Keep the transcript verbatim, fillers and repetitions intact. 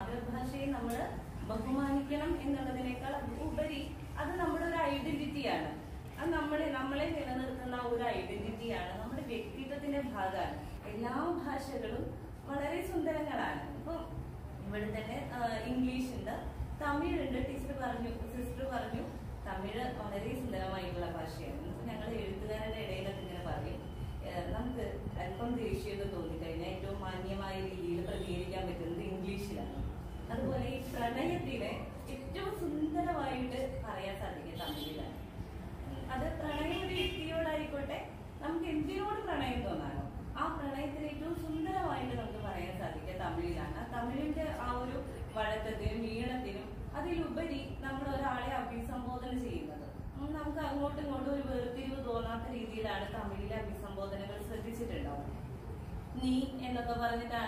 മാതൃഭാഷയെ നമ്മൾ ബഹുമാനിക്കണം എന്നുള്ളതിനേക്കാൾ ഉപരി അത് നമ്മുടെ ഒരു ഐഡന്റിറ്റിയാണ്. അത് നമ്മളെ നമ്മളെ നിലനിർത്തുന്ന ഒരു ഐഡന്റിറ്റിയാണ്, നമ്മുടെ വ്യക്തിത്വത്തിന്റെ ഭാഗമാണ്. എല്ലാ ഭാഷകളും വളരെ സുന്ദരങ്ങളാണ്. ഇപ്പൊ ഇവിടെ തന്നെ ഇംഗ്ലീഷ് ഉണ്ട്, തമിഴ് ഉണ്ട്. ടീച്ചർ പറഞ്ഞു, സിസ്റ്റർ പറഞ്ഞു തമിഴ് വളരെ സുന്ദരമായിട്ടുള്ള ഭാഷയാണ്. ഞങ്ങൾ എഴുത്തുകാരുടെ ഇടയിലൊക്കെ ഇങ്ങനെ പറയും, നമുക്ക് അല്പം ദേഷ്യമൊക്കെ തോന്നിക്കഴിഞ്ഞാൽ ഏറ്റവും മാന്യമായ രീതിയിൽ പ്രതികരിക്കാൻ പറ്റുന്നത് ഇംഗ്ലീഷിലാണ്. അതുപോലെ ഈ പ്രണയത്തിനെ ഏറ്റവും സുന്ദരമായിട്ട് പറയാൻ സാധിക്കും തമിഴിലാണ്. അത് പ്രണയം ഒരു വ്യക്തിയോടായിക്കോട്ടെ, നമുക്ക് എന്തിനോട് പ്രണയം തോന്നാനോ ആ പ്രണയത്തിന് ഏറ്റവും സുന്ദരമായിട്ട് നമുക്ക് പറയാൻ സാധിക്കുക തമിഴിലാണ്. ആ തമിഴിന്റെ ആ ഒരു വഴക്കത്തിനും ഈണത്തിനും അതിലുപരി നമ്മൾ ഒരാളെ അഭിസംബോധന ചെയ്യുന്നത് നമുക്ക് അങ്ങോട്ടും ഇങ്ങോട്ടും ഒരു വേർതിരിവ് തോന്നാത്ത രീതിയിലാണ് തമിഴിലെ അഭിസംബോധനകൾ ശ്രദ്ധിച്ചിട്ടുണ്ടാവും. നീ എന്നൊക്കെ പറഞ്ഞിട്ടാണ്